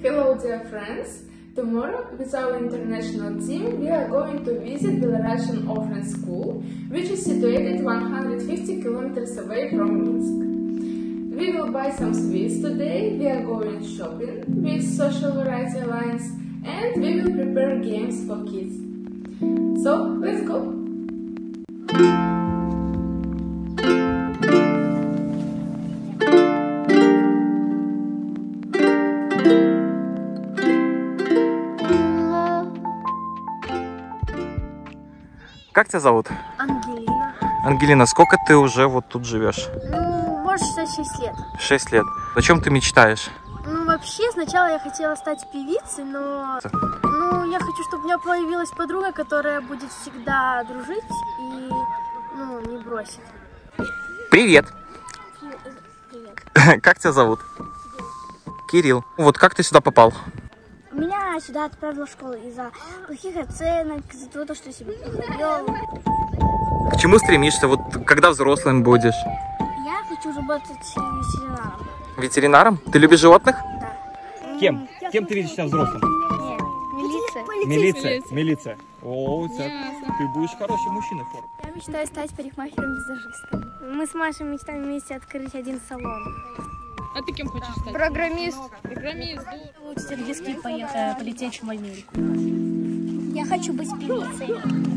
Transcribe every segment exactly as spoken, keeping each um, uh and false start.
Hello dear friends! Tomorrow with our international team we are going to visit Belarusian Orphan School, which is situated one hundred fifty kilometers away from Minsk. We will buy some sweets today, we are going shopping with Social Variety Alliance, and we will prepare games for kids. So, let's go! Как тебя зовут? Ангелина. Ангелина, сколько ты уже вот тут живешь? Ну, может считать шесть лет. Шесть лет. О чем ты мечтаешь? Ну, вообще, сначала я хотела стать певицей, но... Ну, я хочу, чтобы у меня появилась подруга, которая будет всегда дружить и, ну, не бросит. Привет! Привет. Как тебя зовут? Кирилл. Вот как ты сюда попал? Меня сюда отправила школа из-за плохих оценок, из-за того, что я себя плохо вел. К чему стремишься? Вот когда взрослым будешь? Я хочу работать ветеринаром. Ветеринаром? Ты любишь животных? Да. Кем? Кем ты видишь себя взрослым? Нет, милиция. Милиция. Милиция. О, так. Ты будешь хороший мужчина в форме. Я мечтаю стать парикмахером-визажистом. Мы с Машей мечтаем вместе открыть один салон. А ты кем хочешь стать? Программист. Программист. Учить английский и поехать, полететь в Америку. Я хочу быть певицей.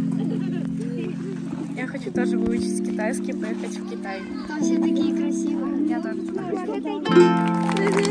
Я хочу тоже выучить китайский, поехать в Китай. Там все такие красивые. Я тоже туда хочу.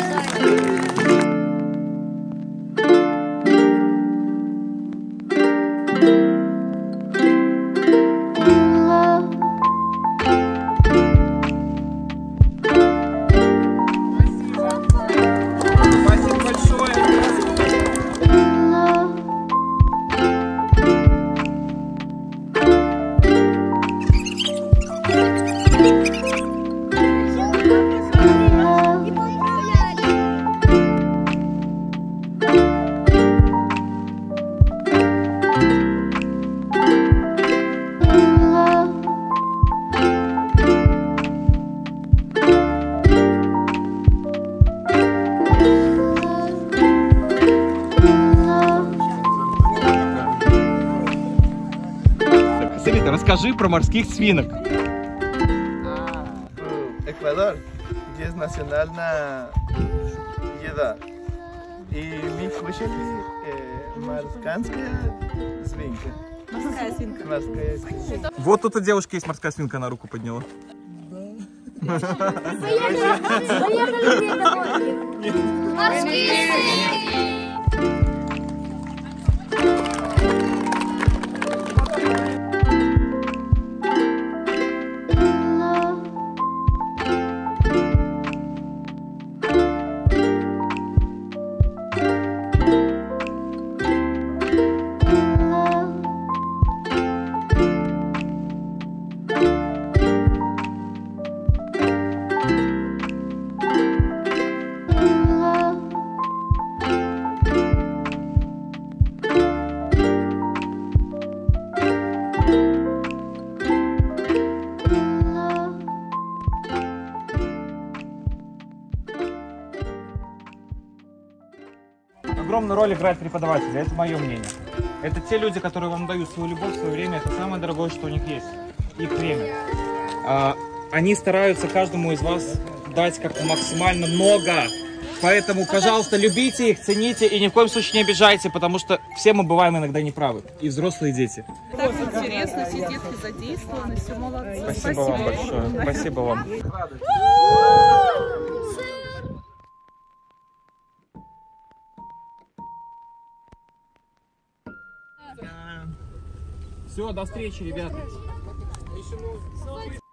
Расскажи про морских свинок. Эквадор, здесь национальная еда. И мы кушали э, морская свинка. Морская свинка. Морская свинка. Вот тут у девушки есть морская свинка, на руку подняла. Огромную роль играет преподаватель, это мое мнение. Это те люди, которые вам дают свою любовь, свое время, это самое дорогое, что у них есть, их время. А, они стараются каждому из вас дать как максимально много, поэтому, пожалуйста, любите их, цените и ни в коем случае не обижайте, потому что все мы бываем иногда неправы, и взрослые дети. Так интересно, все детки задействованы, все молодцы. Спасибо, Спасибо вам большое, спасибо вам. Все, до встречи, ребята.